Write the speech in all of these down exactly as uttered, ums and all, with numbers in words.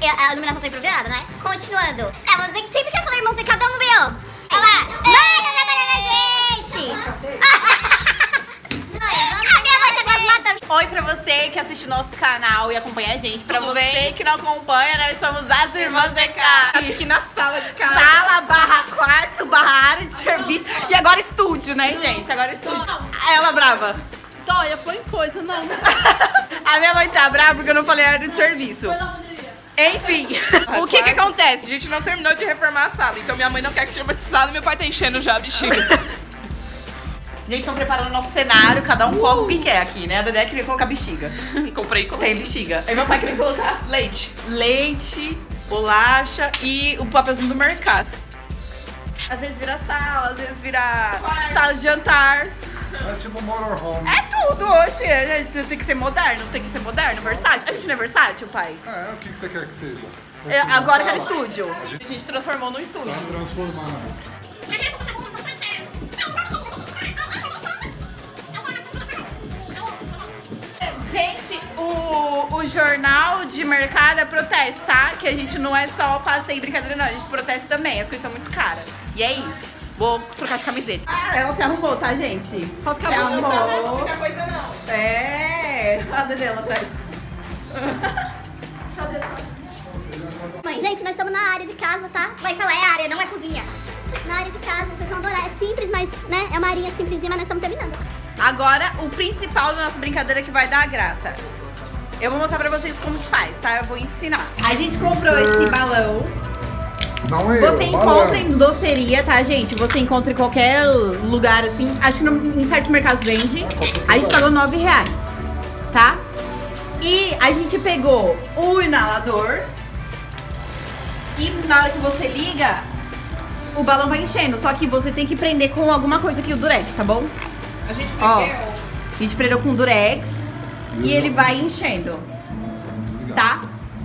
a iluminação tá improvisada, né? Continuando. É, você que sempre quer falar irmão secado, vamos ver, ó. Olha lá. Não, tá trabalhando a gente. A minha mãe tá quase matando. Oi pra você que assiste o nosso canal e acompanha a gente. Pra Tudo você bem? Que não acompanha, nós somos as Irmãs D K. Aqui na sala de casa. Sala, barra quarto, barra área de serviço. E agora estúdio, né, gente? Agora estúdio. Ela brava. Toia, põe coisa, não. A minha mãe tá brava porque eu não falei área de serviço. Enfim. O que que acontece? A gente não terminou de reformar a sala. Então minha mãe não quer que chama de sala e meu pai tá enchendo já a bexiga. A gente tá preparando o nosso cenário, cada um coloca o que quer aqui, né? A Dedé queria colocar bexiga. Comprei e coloquei. Tem bexiga. Aí meu pai queria colocar Leite. leite, bolacha e o papelzinho do mercado. Às vezes vira sala, às vezes vira Quarto. sala de jantar. É tipo motorhome. É tudo hoje. A gente tem que ser moderno, tem que ser moderno, versátil. A gente não é versátil, pai? É, o que você quer que seja? É, agora que era Sala? estúdio. A gente transformou no estúdio. Tá transformando. Gente, o, o jornal de mercado é protesto, tá? Que a gente não é só passeio e brincadeira, não. A gente protesta também. As coisas são muito caras. E é isso. Vou trocar de camiseta. Ah, ela se arrumou, tá, gente? Pode ficar se bom, arrumou. não fica coisa não. É. Olha a Dedé lá atrás. Mãe, gente, nós estamos na área de casa, tá? Vai falar, é área, não é cozinha. Na área de casa, vocês vão adorar. É simples, mas, né, é uma arinha simplesinha, mas nós estamos terminando. Agora, o principal da nossa brincadeira que vai dar a graça. Eu vou mostrar pra vocês como que faz, tá? Eu vou ensinar. A gente comprou esse balão. Não é Você eu, encontra balão. em doceria, tá, gente? Você encontra em qualquer lugar, assim. Acho que no, em certos mercados vende. A gente pagou nove reais, tá? E a gente pegou o inalador. E na hora que você liga, o balão vai enchendo. Só que você tem que prender com alguma coisa aqui, o durex, tá bom? A gente Ó, prendeu. a gente prendeu com durex e ele vai enchendo, tá?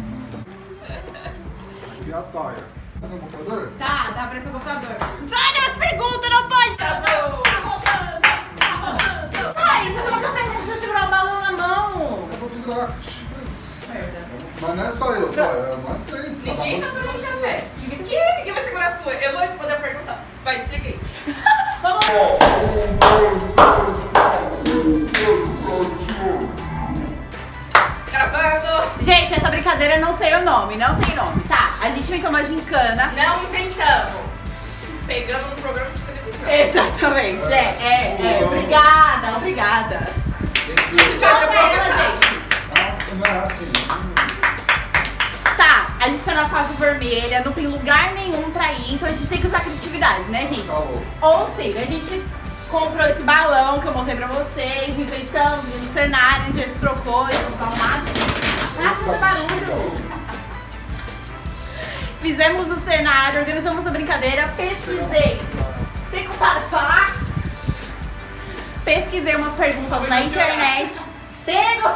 E a toia? Esse é o computador? Tá, tá aparecendo o computador. Olha as perguntas, não pode! Tá bom. Ai, você falou que eu precisa segurar o balão na mão. Eu vou segurar. Merda. Mas não é só eu, pô, é nós três. Ninguém tá tomando café. Ninguém, ninguém vai segurar a sua. Eu vou responder a pergunta. Vai, expliquei. Vamos Gravando. Gente, essa brincadeira eu não sei o nome, não tem nome, tá? A gente inventou uma gincana. Não inventamos. Pegamos um programa de televisão. Exatamente, é, é, é. Obrigada, obrigada. A gente vai ser processado. Ah, não é assim. Tá, a gente tá na fase vermelha, não tem lugar nenhum pra ir, então a gente tem que usar criatividade, né, gente? Calou. Ou seja, a gente comprou esse balão que eu mostrei pra vocês, inventamos no cenário, a gente já se trocou, já não tá nada. Ah, fazer barulho! Fizemos o cenário, organizamos a brincadeira, pesquisei. Tem como parar de falar? Pesquisei umas perguntas na internet. Tem como...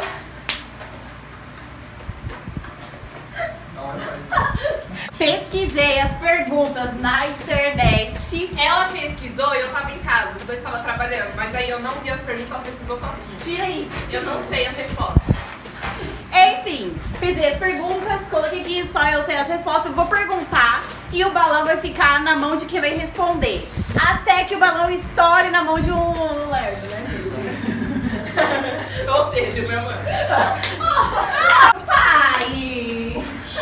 Pesquisei as perguntas na internet. Ela pesquisou e eu tava em casa. Os dois estavam trabalhando. Mas aí eu não vi as perguntas, ela pesquisou sozinha. Tira isso. Eu não sei a resposta. Enfim, fiz as perguntas, coloquei aqui, só eu sei as respostas, eu vou perguntar e o balão vai ficar na mão de quem vai responder. Até que o balão estoure na mão de um lerdo, né, gente? Ou seja, meu mano. Pai!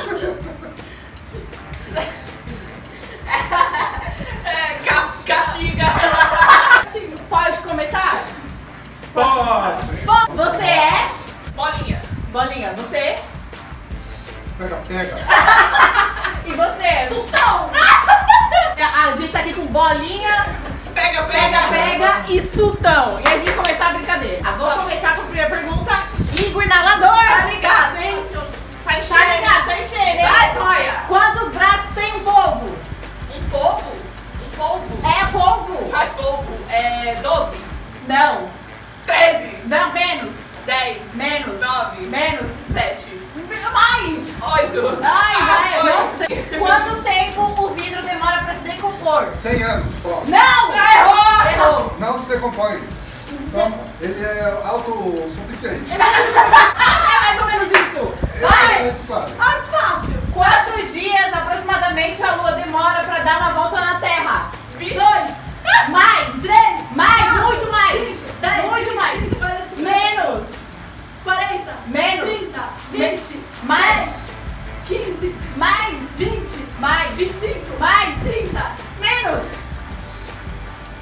É, ca castiga. Pode começar? Pode. Você é? Bolinha. Bolinha, você? Pega, pega. E você? Sultão. A gente tá aqui com bolinha, Pega, pega. pega, pega e sultão. E a gente começar a brincadeira. Ah, vou começar com a primeira pergunta. Igor inalador. Tá ligado, hein? Tá enchendo. Tá ligado, tá enchendo, hein? Vai, Toia. Quantos braços tem um polvo? Um polvo? Um polvo? É polvo? Ai, polvo. É doze. Não. treze. Não, menos. dez. Menos. nove. Menos. sete. Mais. oito. Ai, vai. Oito. Nossa. Quanto tempo o vidro demora pra se decompor? cem anos, ó. Não. Errou. Errou. Não se decompõe. Então, ele é autossuficiente. É mais ou menos isso. Vai. É, claro. Ah, fácil.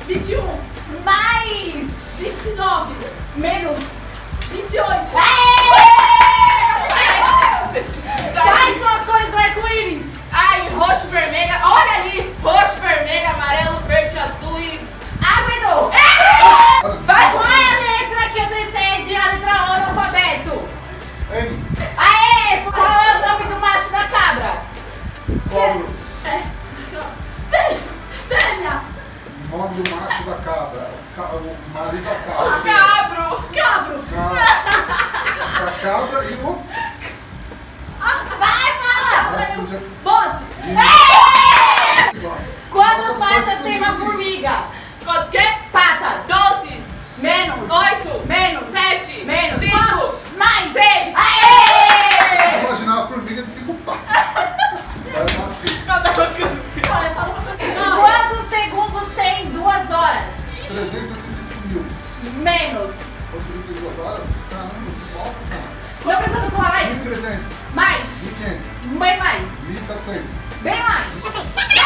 vinte e um. Mais. vinte e nove. Menos. vinte e oito. Quais são as cores do arco-íris? Ai, roxo, vermelho. Olha ali. Roxo, vermelho, amarelo, verde, azul e... Acertou! Vai, Qual é a letra que antecede a letra O no alfabeto? N. Aê! Qual é o nome do macho da cabra? Cobro. Velha. Nome do macho da cabra. Ca- O marido da cabra. Cabro. Cabro. Ca- A cabra e o... Vai, fala. Nossa, podia- Bode. Nossa. Quantas patas tem uma formiga? Quantos que? Patas. doze. Menos. oito. Menos. sete. Menos. cinco. Mais. seis. Aê! Imaginar a formiga de cinco patas. Vai lá, assim. Não, tá tocando. Olha, fala uma coisa. Quantos segundos tem duas horas? trezentos e sessenta e cinco mil. Menos. Você viu que duas horas? Caramba, nossa, cara. Quantas vezes eu vou falar mais? mil e trezentos. Mais. mil e quinhentos. Bem mais. mil e setecentos. Bem mais.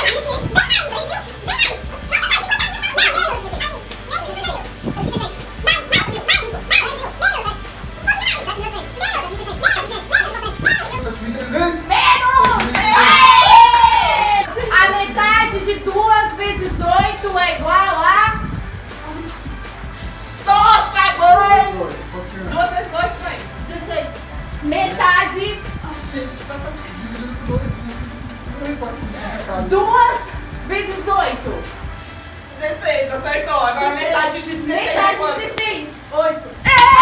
sete mil e trezentos. Menos. Aê! A metade de duas vezes oito é igual a... Nossa, mãe. Duas Duas vezes oito, mãe. dezesseis. Metade... Ai, gente, vai fazer... dividido por dois. Dois pode ficar. Duas vezes oito. dezesseis, acertou. Agora metade de dezesseis é Metade de quanto? dezesseis. oito.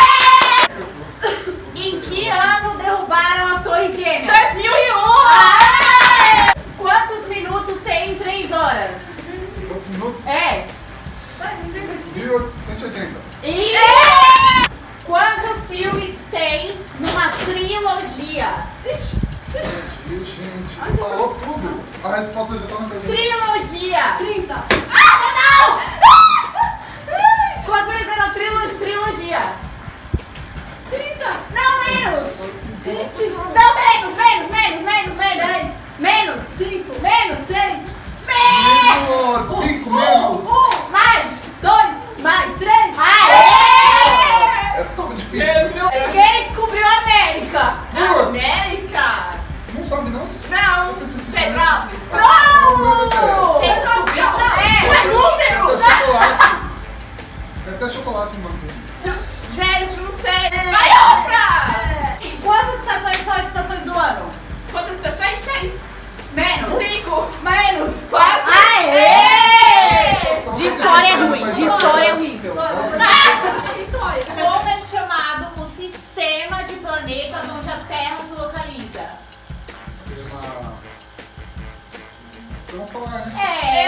Em que ano derrubaram as torres gêmeas? dois mil e um. Ah! Quantos minutos tem três horas? Quantos minutos? É. mil oitocentos e oitenta. E... Quantos filmes tem numa trilogia? Gente, gente, falou tudo. A resposta já tá na pergunta. Trilogia. trinta. Ah, não! Quantas vezes era trilo trilogia? trinta. Não, menos. vinte. Não, menos, menos, menos, menos, menos. dez. Menos. cinco. Menos. seis. Menos. Menos, cinco Um, menos. um, mais. dois. Mais. três. Aê! Essa tava difícil. Quem descobriu a América? Putz, América. não sabe não? Não. Petrópolis. Não! Quem descobriu? É. É número. Até chocolate. Até chocolate, mano. Gente, não sei. Vai outra. Quantas estações são as estações do ano? Quantas estações? Seis. Menos. Cinco. Menos. Quatro. Aê! De história é ruim, de história é horrível. Vitória. Como é chamado o sistema de planetas onde a Terra se localiza? Sistema... Sistema solar, né?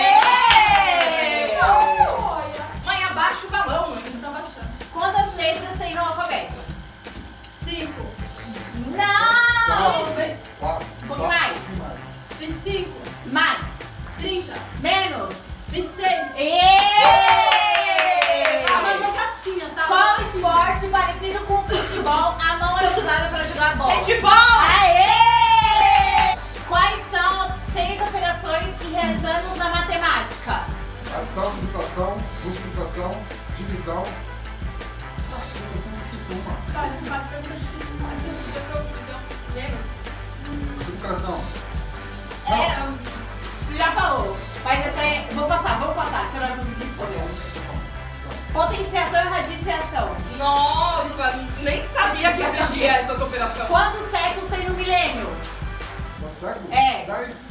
É! Mãe, abaixa o balão. Ainda tá baixando. Quantas letras tem no alfabeto? Cinco. Não! vinte. Quatro. Um pouco mais. vinte e cinco. Mais. trinta. Menos. vinte e seis. Ah, mas Êêêê! jogatinha, tá? Qual esporte parecido com futebol a mão é usada para jogar bola? Handball. Aê! Quais são as seis operações que realizamos na matemática? Adição, subtração, multiplicação, divisão. Nossa, eu sempre esqueci uma. Cara, não faz pergunta difícil, não. Multiplicação, divisão, menos. Subtração. Era. Você já falou. Mas essa é. Vou passar, vamos passar, que você não vai conseguir responder. Potenciação e radiciação. Nossa, nem sabia que existia essas operações. Quantos séculos tem no milênio? Quantos séculos? É. Dez.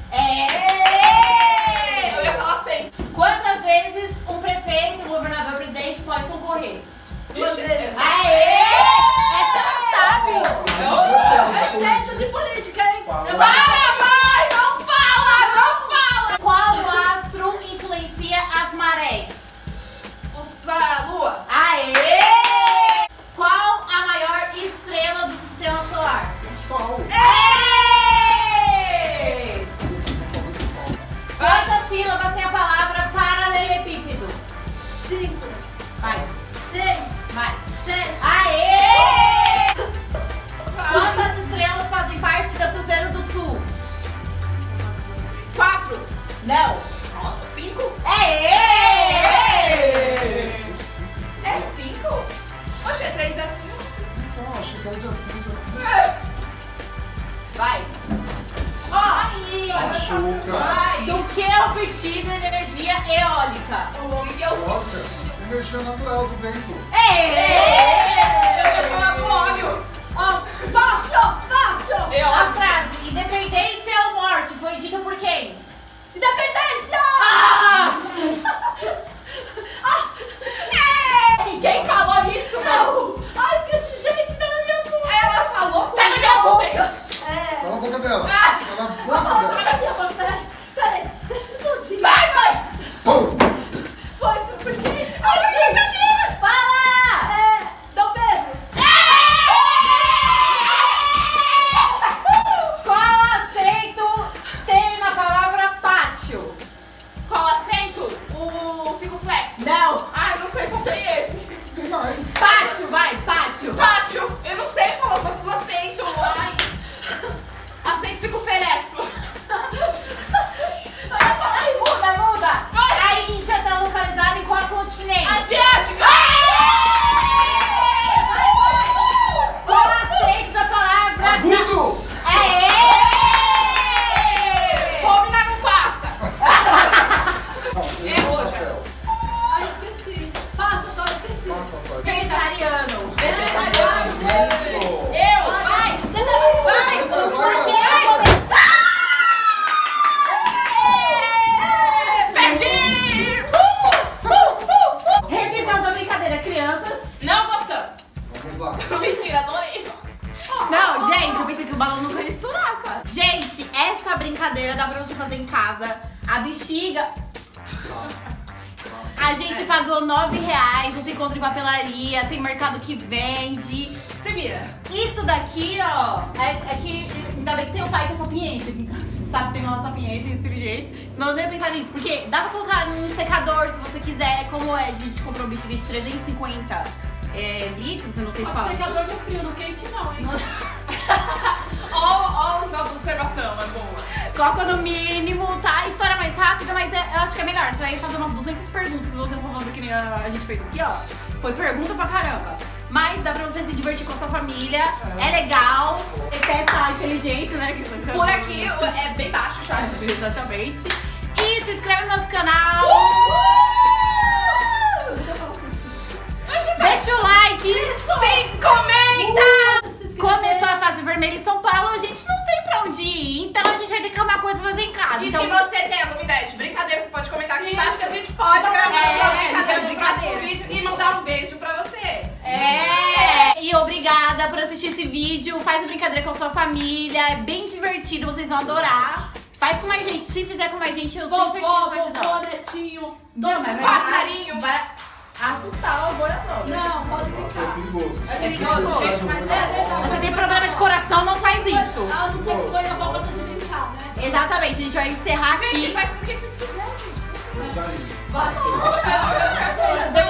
É! Eu ia falar cem. Quantas vezes um prefeito, um governador, um presidente pode concorrer? Duas vezes. Aê! Essa ela sabe! Eu entendo de política, hein? Fala. Eu- Para, mãe! Não fala! Não fala! Qual astro influencia as marés? O a lua. Aê! Qual a maior estrela do sistema solar? O sol. Ê! Quantas sílabas tem a palavra paralelepípedo? Cinco. Mais. Seis. Mais. Sete. Aê! Energia natural do vento. Eu vou falar do óleo. Ó, fácil, fácil. Eu. A frase independência ou morte foi dita por quem? Independência! Ah! Quem falou isso, Não! Ah, esqueci, gente, tá na minha boca. Ela falou Tá na minha boca. É. Tá na boca dela. Ah! Tá na Tá boca dela. na minha boca, peraí. Peraí, deixa eu explodir. Vai, vai! Pum! Foi, foi porque... Ai, gente! Fala! É, Dom Pedro. Qual acento tem na palavra pátio? Qual acento? O circunflexo. Não. Ai, não sei, só sei esse. Tem mais. Pátio, vai, pátio. Pátio. Eu não sei falar os outros acentos. Ai. Acento circunflexo. Ai, muda, muda. Vai. A Índia tá localizada em qual continente? Asiática. Qual acento da palavra... Agudo! É Fome não passa. Não, É hoje. papel. Ai, esqueci. Passa, só esqueci. Passa, pai. vegetariano. Vegetariano. Isso! Eu. Vai. Vai. Vai, Por vai, que vai. comer? Perdi. Revisão da brincadeira, crianças. Não gostamos. Vamos lá. Mentira, adorei. Não, gente, eu pensei que o balão nunca ia estourar, cara. Gente, essa brincadeira dá pra você fazer em casa. A bexiga... A gente pagou nove reais, você encontra em papelaria, tem mercado que vende. Se vira. Isso daqui, ó, é, é que ainda bem que tem o pai com essa sapiência aqui em casa. Sabe, tem uma sapiência e inteligência. Senão eu não ia pensar nisso, porque dá pra colocar num secador se você quiser. Como é, a gente comprou um bexiga de trezentos e cinquenta é, litros, eu não sei se O fala. secador no frio, no quente não, hein? Ó, ó, a observação, é boa. Coloca no mínimo, tá? História mais rápida, mas é- eu acho que é melhor. Você vai fazer umas duzentas perguntas se você for fazer que nem a, a gente fez aqui, ó. Foi pergunta pra caramba. Mas dá pra você se divertir com a sua família. É legal. Você testa a inteligência, né? que- Por aqui é bem baixo já. Exatamente. E se inscreve no nosso canal. Deixa o like. Sim, comenta. Se inscrever. Começou a fase vermelha em São Paulo, a gente não tem pra onde ir. Então a gente vai ter que arrumar coisa pra fazer em casa. E então, se você tem alguma ideia de brincadeira, você pode comentar aqui Isso. embaixo que a gente pode gravar É, essa brincadeira no brincadeira. próximo vídeo e mandar um beijo pra você. É! E obrigada por assistir esse vídeo. Faz a brincadeira com a sua família. É bem divertido, vocês vão adorar. Faz com mais gente. Se fizer com mais gente, eu tenho certeza Vovó, que vai ser da vovó, hora. netinho. Não, mas vai- Passarinho. Vai assustar o boiador. Não, pode Nossa, é brincar. perigoso. É perigoso, gente, mas É verdade. Você tem problema de coração, não faz isso. A não ser que foi a vovó gosta de brincar, né? Exatamente, a gente vai encerrar Gente, aqui. faz com o que vocês quiserem, gente. Isso aí. Vai. Deu